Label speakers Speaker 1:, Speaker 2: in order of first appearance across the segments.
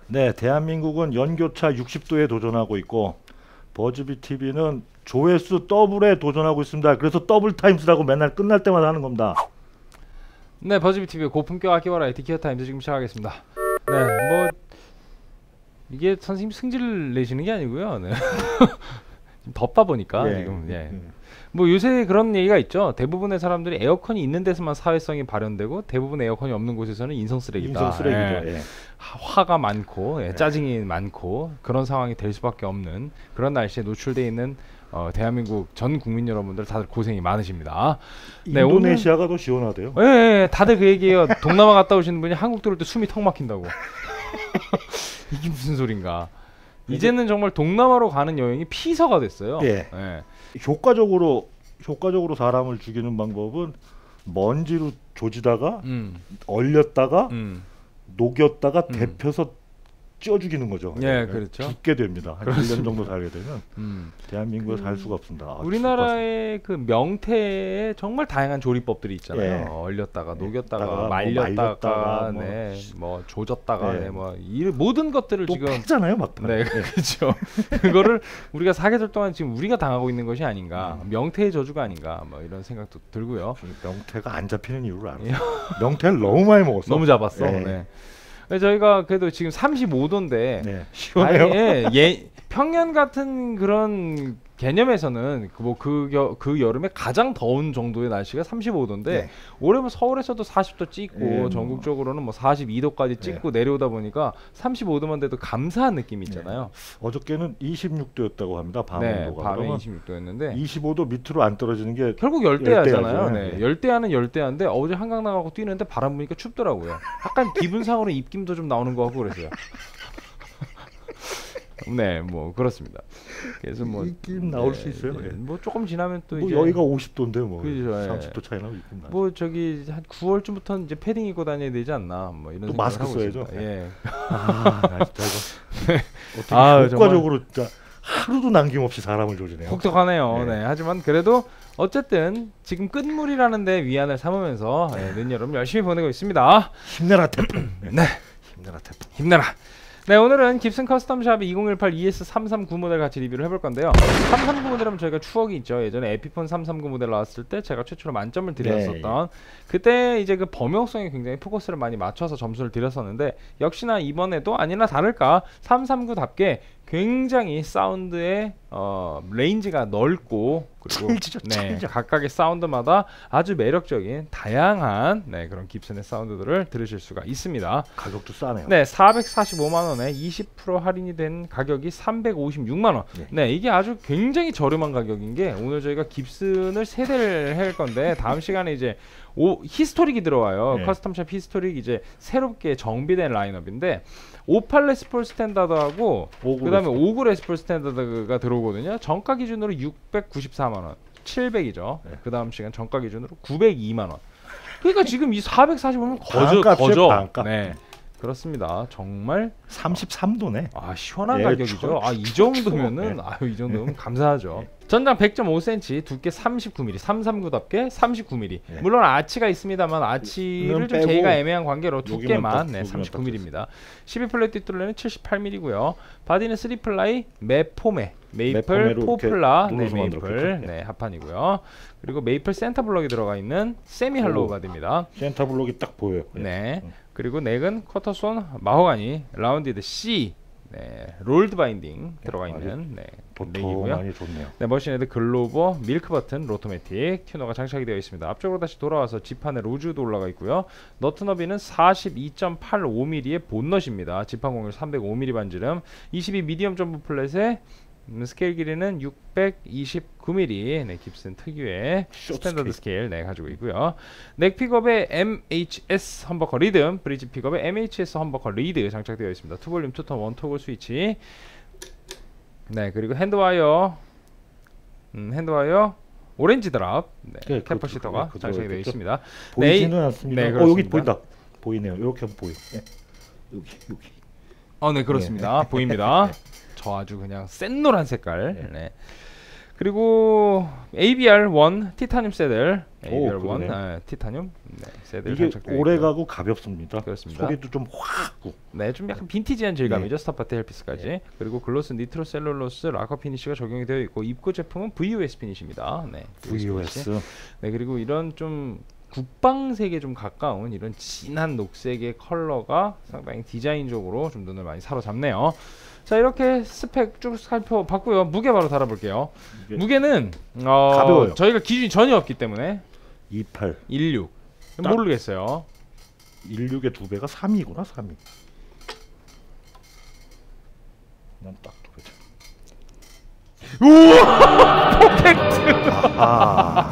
Speaker 1: 네, 대한민국은 연교차 60도에 도전하고 있고 버즈비 TV는 조회수 더블에 도전하고 있습니다. 그래서 더블 타임스라고 맨날 끝날 때마다 하는 겁니다.
Speaker 2: 네, 버즈비 TV의 고품격 악기 버라이티 기어 타임즈 지금 시작하겠습니다. 네, 뭐 이게 선생님 승질 내시는 게 아니고요. 네. 좀 덥다 보니까 지금 뭐 요새 그런 얘기가 있죠. 대부분의 사람들이 에어컨이 있는 데서만 사회성이 발현되고 대부분 에어컨이 없는 곳에서는 인성 쓰레기다.
Speaker 1: 인성 쓰레기죠.
Speaker 2: 화가 많고 짜증이 많고 그런 상황이 될 수밖에 없는 그런 날씨에 노출되어 있는 대한민국 전 국민 여러분들 다들 고생이 많으십니다.
Speaker 1: 네, 인도네시아가 더 시원하대요.
Speaker 2: 다들 그 얘기예요. 동남아 갔다 오시는 분이 한국 들어올 때 숨이 턱 막힌다고. 이게 무슨 소린가. 이제는 정말 동남아로 가는 여행이 피서가 됐어요. 효과적으로
Speaker 1: 사람을 죽이는 방법은 먼지로 조지다가 얼렸다가 녹였다가 데펴서 쪄 죽이는 거죠.
Speaker 2: 그렇죠.
Speaker 1: 죽게 됩니다. 한 1년 정도 살게 되면 대한민국에 살 수가 없습니다.
Speaker 2: 우리나라의 그 명태에 정말 다양한 조리법들이 있잖아요. 얼렸다가 녹였다가 말렸다가 뭐 조졌다가 뭐 이 모든 것들을
Speaker 1: 또
Speaker 2: 지금
Speaker 1: 패잖아요, 막판.
Speaker 2: 그렇죠. 그거를 우리가 사계절 동안 지금 우리가 당하고 있는 것이 아닌가. 명태의 저주가 아닌가. 뭐 이런 생각도 들고요.
Speaker 1: 명태가 안 잡히는 이유를 알아요. 명태를 너무 많이 먹었어.
Speaker 2: 너무 잡았어. 저희가 그래도 지금 35도인데
Speaker 1: 시원해요.
Speaker 2: 평년 같은 그런 개념에서는 그 여름에 가장 더운 정도의 날씨가 35도인데 올해는 서울에서도 40도 찍고 전국적으로는 뭐 42도까지 찍고 내려오다 보니까 35도만 돼도 감사한 느낌이 있잖아요.
Speaker 1: 어저께는 26도였다고 합니다. 밤 온도가.
Speaker 2: 밤에 26도였는데
Speaker 1: 25도 밑으로 안 떨어지는 게
Speaker 2: 결국 열대야잖아요. 열대야는 열대야인데 어제 한강 나가고 뛰는데 바람 부니까 춥더라고요. 약간 기분상으로 입김도 좀 나오는 거 같고 그래서요. 뭐 그렇습니다. 그래서 뭐
Speaker 1: 입김 나올 수 있어요.
Speaker 2: 뭐 조금 지나면 또 이제
Speaker 1: 여기가 50도인데 뭐
Speaker 2: 그렇죠,
Speaker 1: 30도 차이 나고 입김 나.
Speaker 2: 뭐 저기 한 9월쯤부터는 이제 패딩 입고 다녀야 되지 않나 뭐 이런.
Speaker 1: 또 마스크 써야죠.
Speaker 2: 나
Speaker 1: 진짜 이거 어떻게 효과적으로 진짜 하루도 남김없이 사람을 조지네요.
Speaker 2: 혹독하네요. 하지만 그래도 어쨌든 지금 끝물이라는 데 위안을 삼으면서 늦여름 열심히 보내고 있습니다.
Speaker 1: 힘내라 태풍. 힘내라 태풍.
Speaker 2: 힘내라. 오늘은 깁슨 커스텀샵 2018 ES339 모델 같이 리뷰를 해볼 건데요. 339 모델하면 저희가 추억이 있죠. 예전에 에피폰 339 모델 나왔을 때 제가 최초로 만점을 드렸었던 그때 이제 그 범용성에 굉장히 포커스를 많이 맞춰서 점수를 드렸었는데 역시나 이번에도 아니나 다를까 339답게 굉장히 사운드의 레인지가 넓고 그리고 각각의 사운드마다 아주 매력적인 다양한 그런 깁슨의 사운드들을 들으실 수가 있습니다.
Speaker 1: 가격도 싸네요.
Speaker 2: 445만원에 20% 할인이 된 가격이 356만원. 이게 아주 굉장히 저렴한 가격인 게 오늘 저희가 깁슨을 세대를 할 건데 다음 시간에 이제 히스토릭이 들어와요. 커스텀샵 히스토릭 이제 새롭게 정비된 라인업인데 58 레스폴 스탠다드하고 그 다음에 59 레스폴 스탠다드가 들어오거든요. 정가 기준으로 694만원 700이죠. 그 다음 시간 정가 기준으로 902만원. 그러니까 지금 이 445면 거저. 그렇습니다. 정말
Speaker 1: 33도네.
Speaker 2: 시원한 가격이죠. 이 정도면은 이 정도면 감사하죠. 전장 100.5cm, 두께 39mm, 339답게 39mm. 물론 아치가 있습니다만 아치를 좀 제의가 애매한 관계로 두께만 39mm입니다. 12플랫 뒷둘레는 78mm고요. 바디는 3플라이 매포메, 메이플, 포플라, 메이플 합판이고요. 그리고 메이플 센터 블럭이 들어가 있는 세미 할로우 바디입니다.
Speaker 1: 센터 블럭이 딱 보여요.
Speaker 2: 그리고 넥은 쿼터손 마호가니 라운디드 C 롤드 바인딩 들어가 있는 넥이고요.
Speaker 1: 많이 좋네요.
Speaker 2: 머신헤드 글로버 밀크 버튼 로토매틱 튜너가 장착이 되어 있습니다. 앞쪽으로 다시 돌아와서 지판에 로즈도 올라가 있고요. 너트 너비는 42.85mm의 본넛입니다. 지판 공률 305mm 반지름, 22 미디엄 점프 플랫에 스케일 길이는 629mm 깁슨 특유의 스탠더드 스케일 가지고 있고요. 넥 픽업에 MHS 험버커 리듬, 브리지 픽업에 MHS 험버커 리드 장착되어 있습니다. 투볼륨, 투톤, 원토글 스위치. 그리고 핸드와이어 오렌지 드랍 캐퍼시터가 장착이 되어 있습니다.
Speaker 1: 보이지는 않습니다. 여기 보인다. 보이네요. 이렇게 하면 보여. 여기.
Speaker 2: 그렇습니다. 보입니다. 저 아주 그냥 센 노란 색깔. 그리고 ABR1 티타늄 세들, ABR1
Speaker 1: 그러네.
Speaker 2: 티타늄 세들
Speaker 1: 이게
Speaker 2: 장착되어
Speaker 1: 오래
Speaker 2: 있고요.
Speaker 1: 가고 가볍습니다.
Speaker 2: 그렇습니다.
Speaker 1: 소리도 좀 확고.
Speaker 2: 네, 좀 약간 빈티지한 질감이죠. 스탑바트 헬피스까지. 그리고 글로스 니트로셀룰로스 락커 피니쉬가 적용이 되어 있고 입고 제품은 VOS 피니쉬입니다. 네,
Speaker 1: VOS.
Speaker 2: 네, 그리고 이런 좀 국방색에 좀 가까운 이런 진한 녹색의 컬러가 상당히 디자인적으로 좀 눈을 많이 사로잡네요. 자, 이렇게 스펙 쭉 살펴봤고요. 무게 바로 달아볼게요. 무게는
Speaker 1: 가벼워요.
Speaker 2: 저희가 기준이 전혀 없기 때문에
Speaker 1: 28.
Speaker 2: 16
Speaker 1: 딱.
Speaker 2: 모르겠어요.
Speaker 1: 16의 2배가 3이구나. 3이. 난 딱 2배죠.
Speaker 2: 우와! 퍼펙트!
Speaker 1: 아,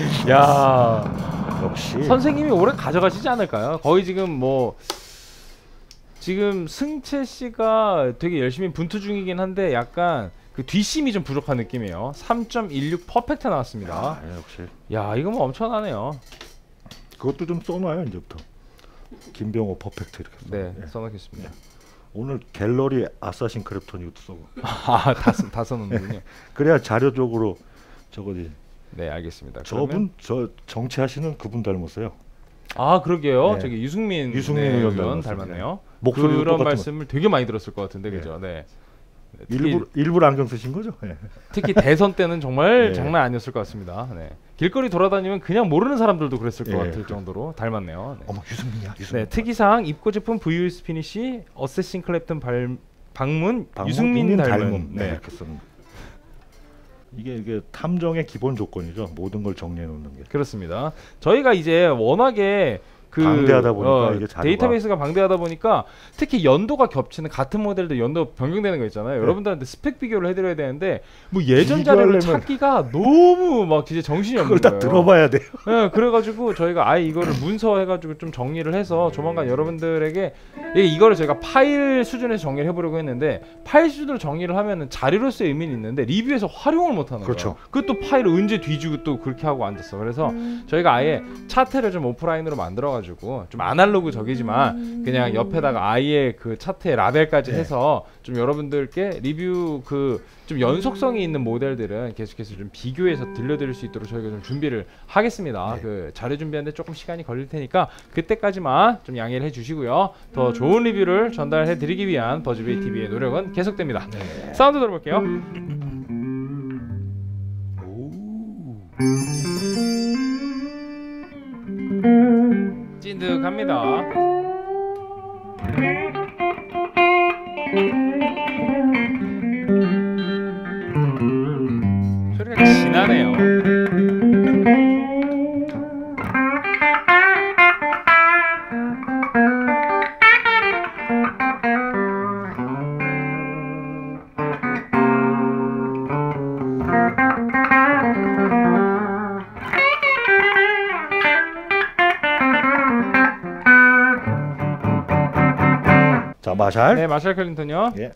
Speaker 2: 야,
Speaker 1: 역시
Speaker 2: 선생님이 오래 가져가시지 않을까요? 거의 지금 뭐 지금 승채 씨가 되게 열심히 분투 중이긴 한데 약간 그 뒷심이 좀 부족한 느낌이에요. 3.16 퍼펙트 나왔습니다.
Speaker 1: 아, 역시.
Speaker 2: 야, 이거 뭐 엄청나네요.
Speaker 1: 그것도 좀 써놔요 이제부터. 김병호 퍼펙트 이렇게.
Speaker 2: 네,
Speaker 1: 예.
Speaker 2: 써놓겠습니다.
Speaker 1: 오늘 갤러리 아사신 크래프톤 이것도 써고.
Speaker 2: 아, 다 써놓는군요.
Speaker 1: 그래야 자료적으로 저거지.
Speaker 2: 네, 알겠습니다.
Speaker 1: 저분 저 정치하시는 그분 닮았어요.
Speaker 2: 아, 그러게요.
Speaker 1: 네.
Speaker 2: 저기 유승민
Speaker 1: 의원
Speaker 2: 의원
Speaker 1: 닮았어요.
Speaker 2: 닮았네요.
Speaker 1: 목소리도
Speaker 2: 그런
Speaker 1: 똑같은
Speaker 2: 말씀을 되게 많이 들었을 것 같은데,
Speaker 1: 네.
Speaker 2: 그죠? 네.
Speaker 1: 일부러 안경 쓰신 거죠? 예.
Speaker 2: 특히 대선 때는 정말
Speaker 1: 네.
Speaker 2: 장난 아니었을 것 같습니다. 네. 길거리 돌아다니면 그냥 모르는 사람들도 그랬을 것
Speaker 1: 예.
Speaker 2: 같을 정도로 닮았네요. 네.
Speaker 1: 어머 유승민이야. 유승민.
Speaker 2: 네, 특이사항 입고 제품 VOS 피니시 어쌔신 클랩튼 방문 유승민 닮은.
Speaker 1: 네.
Speaker 2: 네.
Speaker 1: 이렇게 썼는. 이게 탐정의 기본 조건이죠. 모든 걸 정리해 놓는 게.
Speaker 2: 그렇습니다. 저희가 이제 워낙에
Speaker 1: 방대하다 보니까 이게 자료가-
Speaker 2: 데이터베이스가 방대하다 보니까 특히 연도가 겹치는 같은 모델들 연도 변경되는 거 있잖아요. 여러분들한테 스펙 비교를 해드려야 되는데 뭐 예전 자료를
Speaker 1: 비교하려면-
Speaker 2: 찾기가 너무 막 진짜 정신이 없는
Speaker 1: 그걸
Speaker 2: 거예요.
Speaker 1: 다 들어봐야 돼요.
Speaker 2: 네, 그래가지고 저희가 아예 이거를 문서해가지고 좀 정리를 해서 조만간 여러분들에게 이거를 저희가 파일 수준에서 정리를 해보려고 했는데 파일 수준으로 정리를 하면은 자료로서의 의미는 있는데 리뷰에서 활용을 못하는
Speaker 1: 그렇죠.
Speaker 2: 거예요. 그것도 파일을 언제 뒤지고 또 그렇게 하고 앉았어. 그래서 저희가 아예 차트를 좀 오프라인으로 만들어가지고 좀 아날로그적이지만 그냥 옆에다가 아예 그 차트의 라벨까지
Speaker 1: 네.
Speaker 2: 해서 좀 여러분들께 리뷰 그 좀 연속성이 있는 모델들은 계속해서 좀 비교해서 들려드릴 수 있도록 저희가 좀 준비를 하겠습니다.
Speaker 1: 네.
Speaker 2: 그 자료 준비하는데 조금 시간이 걸릴 테니까 그때까지만 좀 양해를 해주시고요. 더 좋은 리뷰를 전달해드리기 위한 버즈베이 TV의 노력은 계속됩니다.
Speaker 1: 네.
Speaker 2: 사운드 들어볼게요. 찐득합니다. 소리가 진하네요.
Speaker 1: 자 마샬.
Speaker 2: 네, 마샬 클린턴요.
Speaker 1: 예.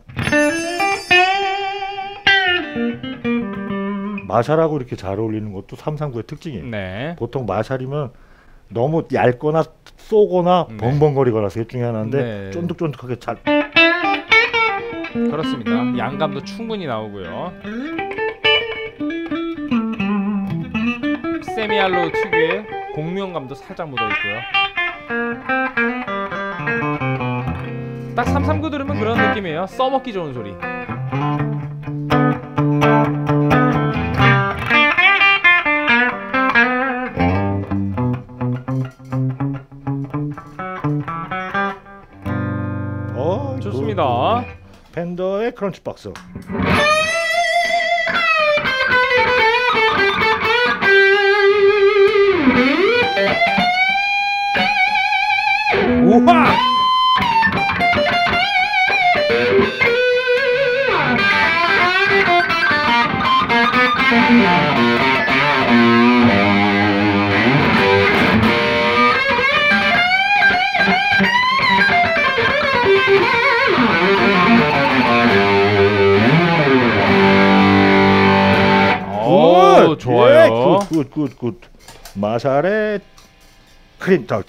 Speaker 1: 마샬하고 이렇게 잘 어울리는 것도 339의 특징이에요.
Speaker 2: 네.
Speaker 1: 보통 마샬이면 너무 얇거나 쏘거나
Speaker 2: 네.
Speaker 1: 벙벙거리거나 셋 중에 하나인데
Speaker 2: 네.
Speaker 1: 쫀득쫀득하게 잘.
Speaker 2: 그렇습니다. 양감도 충분히 나오고요. 세미알로 특유의 공명감도 살짝 묻어 있고요. 딱 339 들으면 그런 느낌이에요. 써먹기 좋은 소리. 좋습니다.
Speaker 1: 팬더의 크런치 박스.
Speaker 2: 우와! 오, 좋아요.
Speaker 1: 굿. 마샬의 크린턴.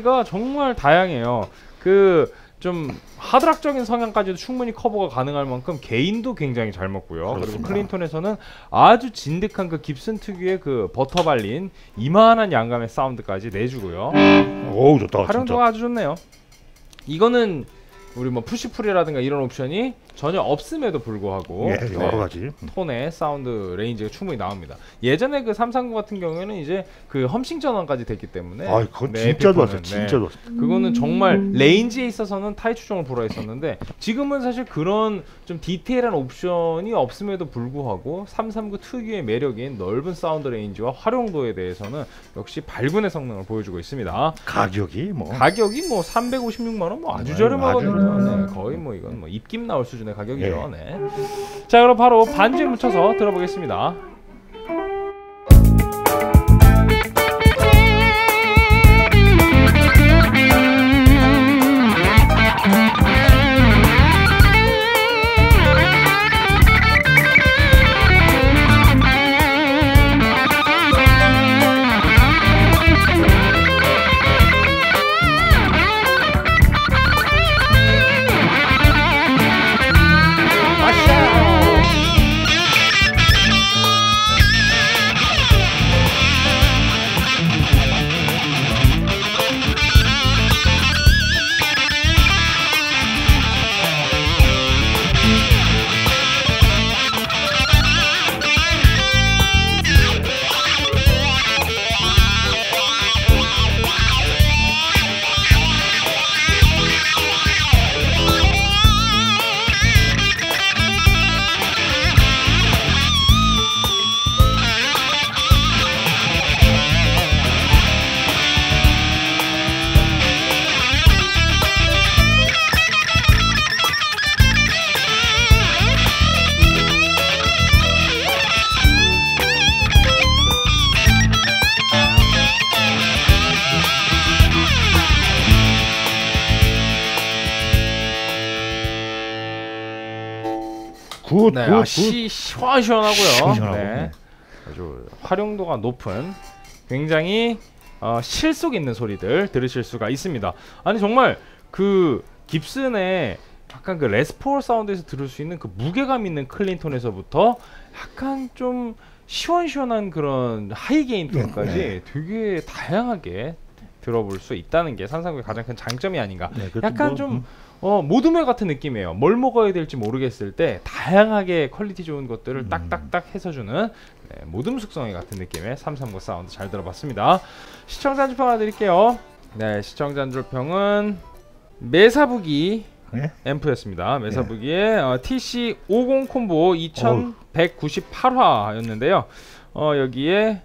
Speaker 2: 레인지가 정말 다양해요. 그 좀 하드락적인 성향까지도 충분히 커버가 가능할 만큼 개인도 굉장히 잘 먹고요.
Speaker 1: 그렇습니다.
Speaker 2: 그리고 클린톤에서는 아주 진득한 그 깁슨 특유의 그 버터 발린 이만한 양감의 사운드까지 내주고요.
Speaker 1: 오 좋다.
Speaker 2: 활용도가
Speaker 1: 진짜.
Speaker 2: 아주 좋네요. 이거는 우리 뭐 푸시풀이라든가 이런 옵션이 전혀 없음에도 불구하고
Speaker 1: 예, 여러 가지.
Speaker 2: 톤의 사운드 레인지가 충분히 나옵니다. 예전에 그 339 같은 경우에는 이제 그 험싱 전원까지 됐기 때문에
Speaker 1: 아, 그건
Speaker 2: 네,
Speaker 1: 진짜
Speaker 2: 에피폰은,
Speaker 1: 좋았어.
Speaker 2: 네.
Speaker 1: 진짜 좋았어.
Speaker 2: 그거는 정말 레인지에 있어서는 타이 추종을 불허했었는데 지금은 사실 그런 좀 디테일한 옵션이 없음에도 불구하고 339 특유의 매력인 넓은 사운드 레인지와 활용도에 대해서는 역시 발군의 성능을 보여주고 있습니다.
Speaker 1: 가격이 뭐
Speaker 2: 가격이 뭐 356만 원 뭐 아주
Speaker 1: 네,
Speaker 2: 저렴하거든요.
Speaker 1: 아주
Speaker 2: 네, 거의 뭐 이건 뭐 입김 나올 수준의 가격이죠. 네. 자, 그럼 바로 반주에 묻혀서 들어보겠습니다.
Speaker 1: 굿,
Speaker 2: 네,
Speaker 1: 굿, 굿.
Speaker 2: 시원시원하고요.
Speaker 1: 시원시원하고.
Speaker 2: 네. 아주 활용도가 높은 굉장히 실속 있는 소리들 들으실 수가 있습니다. 아니 정말 그 깁슨의 약간 그 레스포 사운드에서 들을 수 있는 그 무게감 있는 클린톤에서부터 약간 좀 시원시원한 그런 하이게인 톤까지
Speaker 1: 네.
Speaker 2: 되게 다양하게 들어볼 수 있다는 게 339의 가장 큰 장점이 아닌가.
Speaker 1: 네, 그것도
Speaker 2: 약간
Speaker 1: 뭐,
Speaker 2: 좀 모둠회 같은 느낌이에요. 뭘 먹어야 될지 모르겠을 때 다양하게 퀄리티 좋은 것들을 딱딱딱 해서 주는 네, 모둠 숙성회 같은 느낌의 339 사운드 잘 들어봤습니다. 시청자 한 줄 평 하나 드릴게요. 네, 시청자 한 줄 평은 메사부기
Speaker 1: 네?
Speaker 2: 앰프였습니다. 메사부기의 TC50 콤보 2198화였는데요. 여기에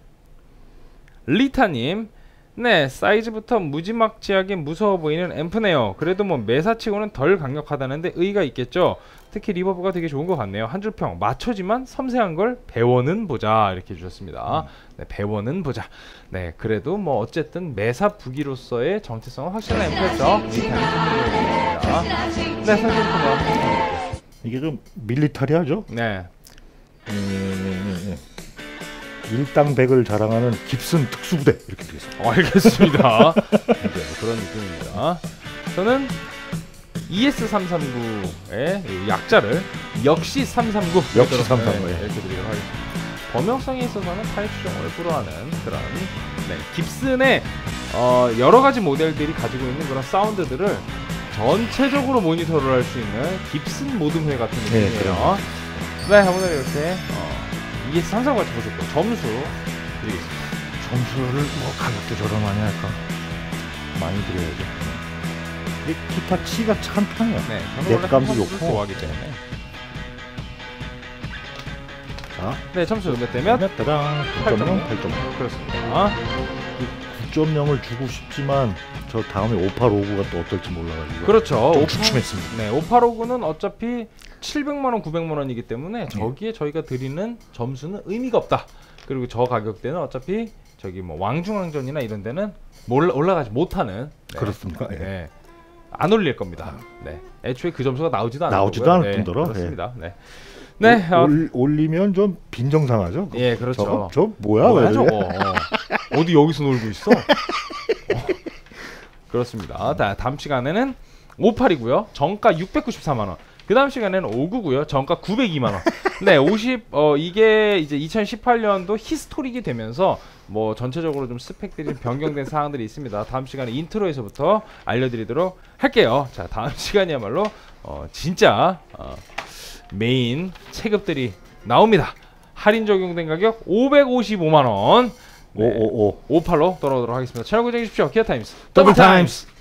Speaker 2: 리타님, 네, 사이즈부터 무지막지하게 무서워 보이는 앰프네요. 그래도 뭐 메사치고는 덜 강력하다는데 의의가 있겠죠. 특히 리버브가 되게 좋은 것 같네요. 한 줄 평, 맞춰지만 섬세한 걸 배워는 보자 이렇게 주셨습니다. 네, 배워는 보자. 네, 그래도 뭐 어쨌든 메사부기로서의 정체성은 확실한 앰프였죠. 리타님 네, 설명품으로
Speaker 1: 이게 좀 밀리터리하죠?
Speaker 2: 네.
Speaker 1: 일당백을 자랑하는 깁슨 특수부대 이렇게 되겠습니다.
Speaker 2: 알겠습니다. 네, 그런 느낌입니다. 저는 ES339의 약자를 역시 339
Speaker 1: 역시 339
Speaker 2: 네, 이렇게 드리도록 하겠습니다. 범용성에 있어서는 타입 추종을 불허하는 그런 네, 깁슨의 여러 가지 모델들이 가지고 있는 그런 사운드들을 전체적으로 모니터를 할 수 있는 깁슨 모듬회 같은 느낌이에요. 네, 오늘 이렇게 ES339 같이 보셨고 점수 드리겠습니다.
Speaker 1: 점수를 뭐 가격도 저렴하니 할까? 많이 드려야죠. 이게 기타 치가 참 편해요.
Speaker 2: 네, 저는 원래
Speaker 1: 넷감도
Speaker 2: 점수를
Speaker 1: 좋고.
Speaker 2: 좋아하기 때문에.
Speaker 1: 자,
Speaker 2: 네, 점수 몇 대면?
Speaker 1: 따당 9.0, 8.0.
Speaker 2: 그렇습니다.
Speaker 1: 9.0을 주고 싶지만 저 다음에 585가 또 어떨지 몰라가지고
Speaker 2: 그렇죠.
Speaker 1: 좀 주춤했습니다.
Speaker 2: 네, 585는 어차피 700만 원, 900만 원이기 때문에 저기에 저희가 드리는 점수는 의미가 없다. 그리고 저 가격대는 어차피 저기 뭐 왕중왕전이나 이런 데는 올라가지 못하는 네.
Speaker 1: 그렇습니다. 예.
Speaker 2: 네. 안 올릴 겁니다. 네. 애초에 그 점수가 나오지도 않을
Speaker 1: 나오지도
Speaker 2: 거고요.
Speaker 1: 않을
Speaker 2: 네,
Speaker 1: 뿐더러,
Speaker 2: 그렇습니다. 네. 네.
Speaker 1: 올리면 좀 빈정상하죠.
Speaker 2: 예, 그렇죠.
Speaker 1: 저 뭐야?
Speaker 2: 뭐야
Speaker 1: 왜
Speaker 2: 저거?
Speaker 1: 그래?
Speaker 2: 어디 여기서 놀고 있어? 그렇습니다. 다음 시간에는 58이고요. 정가 694만 원. 그 다음 시간에는 59고요. 정가 902만 원. 네, 이게 이제 2018년도 히스토릭이 되면서 뭐 전체적으로 좀 스펙들이 좀 변경된 사항들이 있습니다. 다음 시간에 인트로에서부터 알려드리도록 할게요. 자, 다음 시간이야말로 진짜 메인 체급들이 나옵니다. 할인 적용된 가격 555만 원. 네,
Speaker 1: 555
Speaker 2: 58로 돌아오도록 하겠습니다. 채널 고정해 주십시오. 기아 타임스
Speaker 1: 더블 타임스.